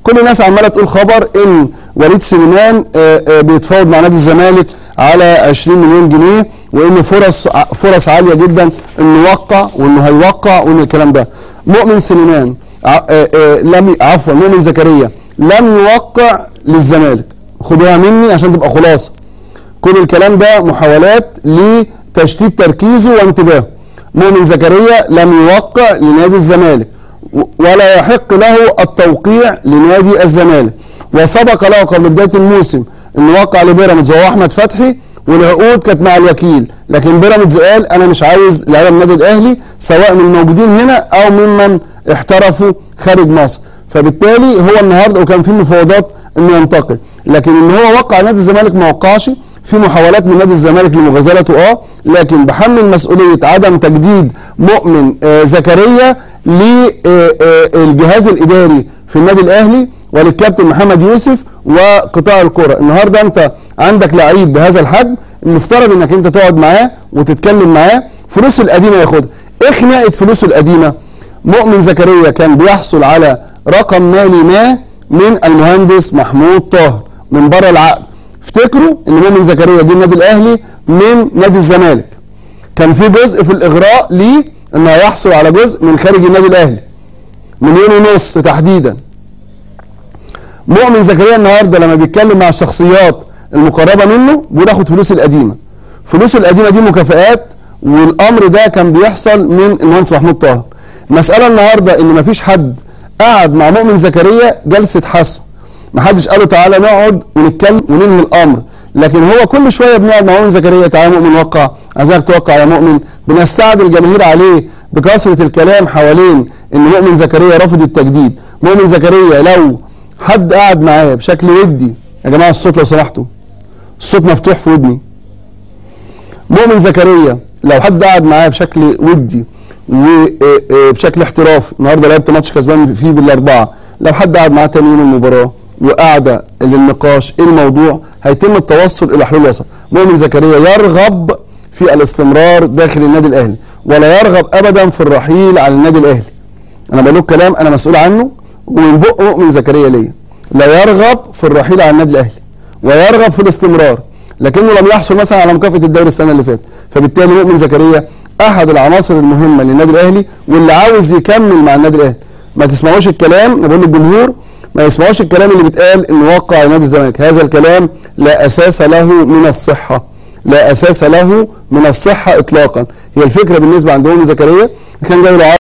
كل الناس عماله تقول خبر ان وليد سليمان بيتفاوض مع نادي الزمالك على 20 مليون جنيه، وانه فرص عاليه جدا انه يوقع وانه هيوقع وان الكلام ده. مؤمن سليمان مؤمن زكريا لم يوقع للزمالك، خدوها مني عشان تبقى خلاصه. كل الكلام ده محاولات لتشتيت تركيزه وانتباهه. مؤمن زكريا لم يوقع لنادي الزمالك ولا يحق له التوقيع لنادي الزمالك، وسبق له قبل بدايه الموسم انه وقع لبيراميدز هو احمد فتحي، والعقود كانت مع الوكيل، لكن بيراميدز قال انا مش عايز لعيبه النادي الاهلي سواء من الموجودين هنا او ممن احترفوا خارج مصر، فبالتالي هو النهارده وكان في مفاوضات انه ينتقل، لكن ان هو وقع نادي الزمالك ما وقعش. في محاولات من نادي الزمالك لمغازلته لكن بحمل مسؤوليه عدم تجديد مؤمن زكريا للجهاز الاداري في النادي الاهلي وللكابتن محمد يوسف وقطاع الكره. النهارده انت عندك لعيب بهذا الحجم، المفترض انك انت تقعد معاه وتتكلم معاه. فلوسه القديمه ياخدها. ايه خناقه فلوسه القديمه؟ مؤمن زكريا كان بيحصل على رقم مالي ما من المهندس محمود طاهر من بره العقد. افتكروا ان مؤمن زكريا جه النادي الاهلي من نادي الزمالك، كان في جزء في الاغراء ليه انه هيحصل على جزء من خارج النادي الاهلي 1.5 مليون تحديدا. مؤمن زكريا النهارده لما بيتكلم مع الشخصيات المقربه منه بياخد فلوسه القديمه. فلوسه القديمه دي مكافآت، والامر ده كان بيحصل من المهندس محمود طاهر. المساله النهارده ان مفيش حد قعد مع مؤمن زكريا جلسه حسم، محدش قال له تعالى نقعد ونتكلم وننهي الامر، لكن هو كل شويه بنقعد مع مؤمن زكريا تعالى مؤمن وقع، عايزك توقع يا مؤمن، بنستعجل الجماهير عليه بكثره الكلام حوالين ان مؤمن زكريا رفض التجديد. مؤمن زكريا لو حد قعد معاه بشكل ودي، يا جماعه الصوت لو سمحتوا، الصوت مفتوح في ودني. مؤمن زكريا لو حد قعد معاه بشكل ودي وبشكل احترافي، النهارده لعبت ماتش كسبان فيه بالاربعه، لو حد قعد معاه تاني يوم المباراه وقعده للنقاش ايه الموضوع، هيتم التوصل الى حلول وسط. مؤمن زكريا يرغب في الاستمرار داخل النادي الاهلي ولا يرغب ابدا في الرحيل عن النادي الاهلي. انا بقول لكم كلام انا مسؤول عنه ومن بق مؤمن زكريا ليا، لا يرغب في الرحيل عن النادي الاهلي ويرغب في الاستمرار، لكنه لم يحصل مثلا على مكافاه الدوري السنه اللي فاتت. فبالتالي مؤمن زكريا احد العناصر المهمه للنادي الاهلي واللي عاوز يكمل مع النادي الاهلي. ما تسمعوش الكلام، انا بقول للجمهور ما يسمعوش الكلام اللي بيتقال انه وقع نادي الزمالك، هذا الكلام لا اساس له من الصحه، لا اساس له من الصحه اطلاقا. هي الفكره بالنسبه عند مؤمن زكريا كان جاي له